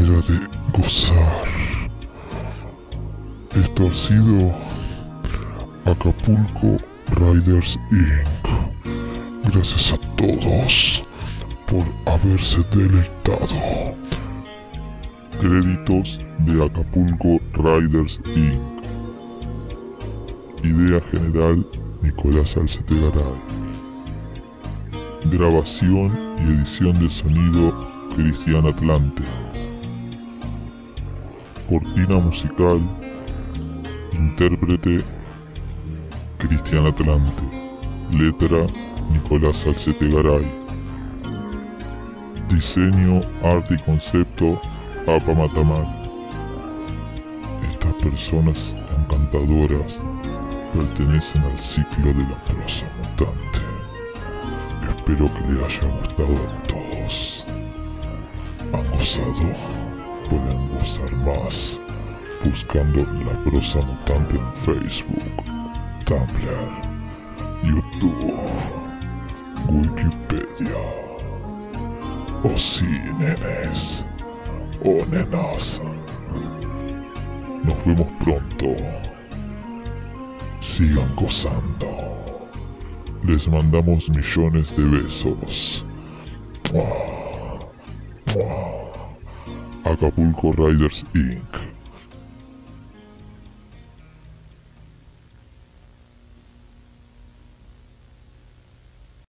manera de gozar. Esto ha sido Acapulco Riders Inc. Gracias a todos por haberse deleitado. Créditos de Acapulco Riders Inc. Idea general Nicolás Alcetegaray. Grabación y edición de sonido Cristian Atlante. Cortina musical, intérprete Cristian Atlante. Letra Nicolás Alcetegaray. Diseño, arte y concepto Papa Matamar. Estas personas encantadoras pertenecen al ciclo de la prosa mutante. Espero que les haya gustado a todos. ¿Han gozado? Pueden gozar más buscando la prosa mutante en Facebook, Tumblr, YouTube, Wikipedia. O sí, nenes o nenas. Nos vemos pronto. Sigan gozando. Les mandamos millones de besos. ¡Mua! ¡Mua! Acapulco Riders Inc.